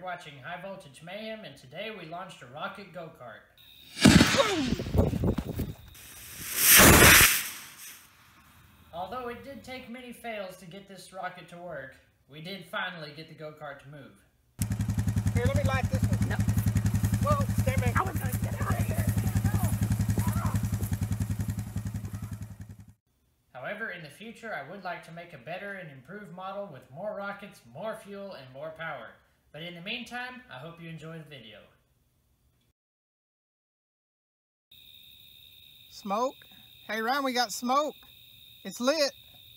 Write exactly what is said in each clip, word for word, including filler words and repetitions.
watching High Voltage Mayhem, and today we launched a rocket go-kart. Although it did take many fails to get this rocket to work, we did finally get the go-kart to move. Here, let me light this one. No. Whoa, stand back. I was gonna get out of here. However, in the future, I would like to make a better and improved model with more rockets, more fuel, and more power. But in the meantime, I hope you enjoy the video. Smoke? Hey Ryan, we got smoke. It's lit.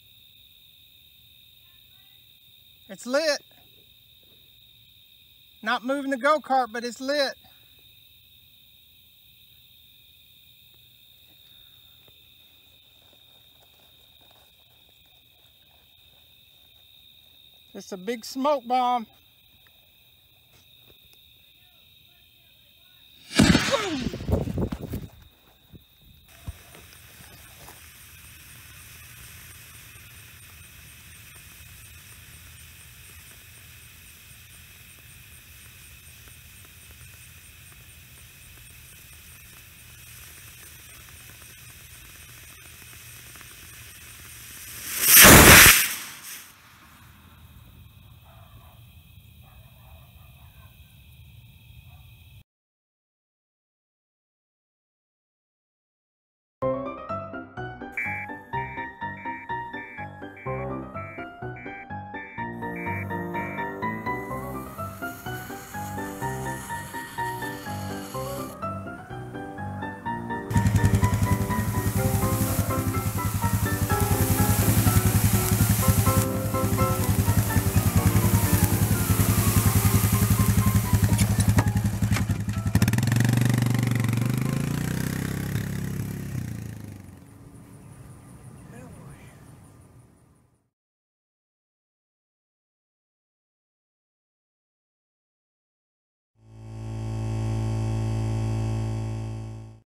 It's lit. Not moving the go-kart, but it's lit. It's a big smoke bomb.